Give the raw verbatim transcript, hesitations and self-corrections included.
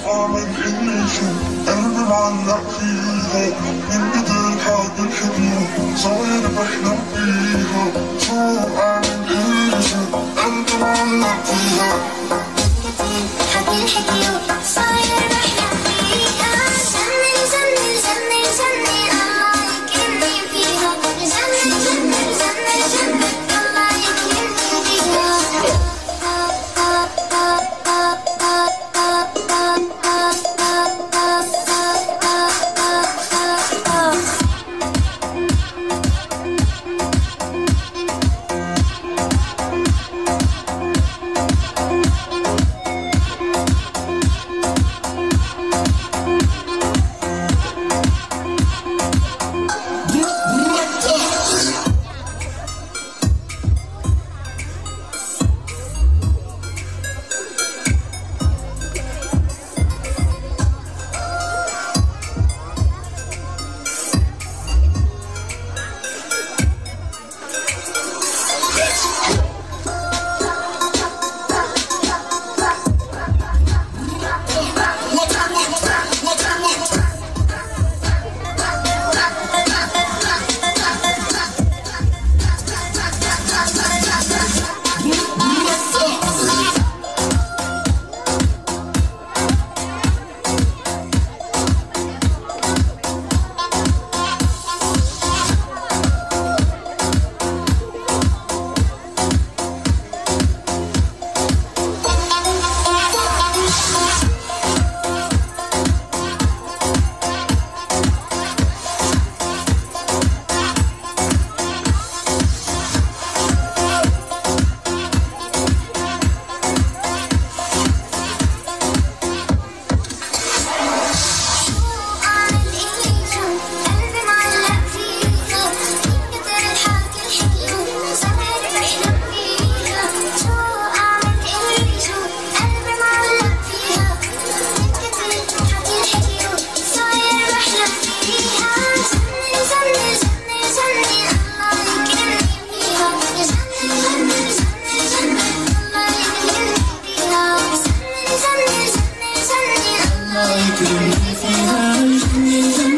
أعمل اللي شو قلبي معلق فيها من قدر الحاجة الحلوة صاير بحلم فيها شو أعمل اللي شو قلبي معلق فيها الحاجة الحلوة صاير بحلم فيها جنن جنن جنن جنن الله يكرمني فيها جنن جنن جنن جنن الله يكرمني فيها I couldn't live without you.